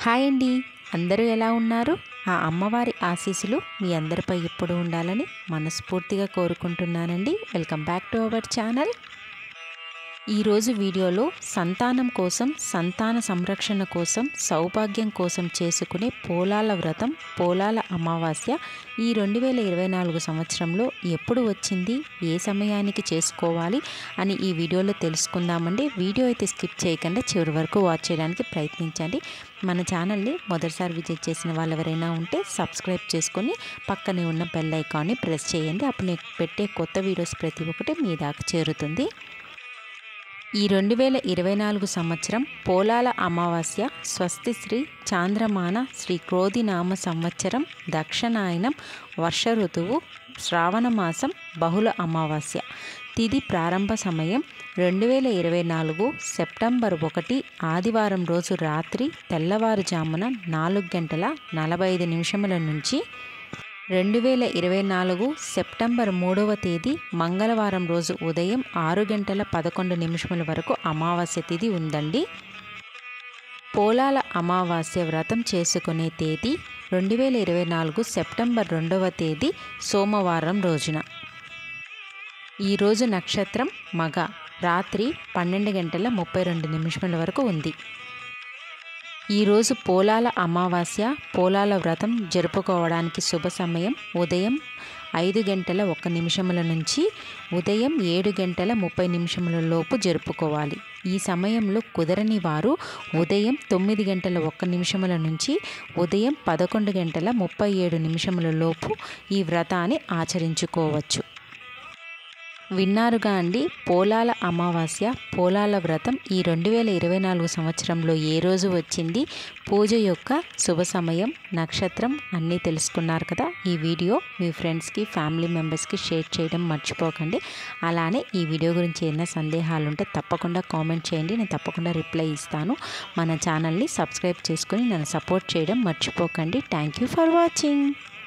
Hi అండి, అందరూ ఎలా ఉన్నారు? ఆ అమ్మవారి ఆశీస్సులు మీ అందరిపై ఎప్పుడు ఉండాలని మనస్ఫూర్తిగా కోరుకుంటున్నానండి. Welcome back to our channel. ఈరోజు వీడియోలో సంతానం కోసం, సంతాన సంరక్షణ కోసం, సౌభాగ్యం కోసం చేసుకునే పోలాల వ్రతం, పోలాల అమావాస్య ఈ 2024 సంవత్సరంలో ఎప్పుడు వచ్చింది, ఏ సమయానికి చేసుకోవాలి అని ఈ వీడియోలో తెలుసుకుందామండి. వీడియో అయితే స్కిప్ చేయకుండా చివరి వరకు వాచ్ చేయడానికి ప్రయత్నించండి. మన ఛానల్ని మొదటిసారి విజిట్ చేసిన వాళ్ళు ఎవరైనా ఉంటే సబ్స్క్రైబ్ చేసుకొని పక్కనే ఉన్న బెల్ ఐకాన్ని ప్రెస్ చేయండి. అప్పుడు నేను పెట్టే కొత్త వీడియోస్ ప్రతి ఒక్కటి మీ దాకా చేరుతుంది. ఈ 2024 సంవత్సరం పోలాల అమావాస్య స్వస్తి శ్రీ చాంద్రమాన శ్రీ క్రోధినామ సంవత్సరం దక్షిణాయనం వర్ష ఋతువు శ్రావణ మాసం బహుళ అమావాస్య. తిథి ప్రారంభ సమయం 2024 సెప్టెంబర్ 1 ఆదివారం రోజు రాత్రి తెల్లవారుజామున 4:45 నుంచి 2024 సెప్టెంబర్ 3వ తేదీ మంగళవారం రోజు ఉదయం 6:11 వరకు అమావాస్య తిథి ఉందండి. పోలాల అమావాస్య వ్రతం చేసుకునే తేదీ 2024 సెప్టెంబర్ 2వ తేదీ సోమవారం రోజున. ఈరోజు నక్షత్రం మగ, రాత్రి 12:32 వరకు ఉంది. ఈరోజు పోలాల అమావాస్య, పోలాల వ్రతం జరుపుకోవడానికి శుభ సమయం ఉదయం 5:01 నుంచి ఉదయం 7:30 లోపు జరుపుకోవాలి. ఈ సమయంలో కుదరని వారు ఉదయం 9:01 నుంచి ఉదయం 11:37 లోపు ఈ వ్రతాన్ని ఆచరించుకోవచ్చు. విన్నారుగా అండి, పోలాల అమావాస్య, పోలాల వ్రతం ఈ 2024 సంవత్సరంలో ఏ రోజు వచ్చింది, పూజ యొక్క శుభ సమయం, నక్షత్రం అన్నీ తెలుసుకున్నారు కదా. ఈ వీడియో మీ ఫ్రెండ్స్కి, ఫ్యామిలీ మెంబర్స్కి షేర్ చేయడం మర్చిపోకండి. అలానే ఈ వీడియో గురించి ఏమైనా సందేహాలు ఉంటే తప్పకుండా కామెంట్ చేయండి, నేను తప్పకుండా రిప్లై ఇస్తాను. మన ఛానల్ని సబ్స్క్రైబ్ చేసుకొని నన్ను సపోర్ట్ చేయడం మర్చిపోకండి. Thank you for watching.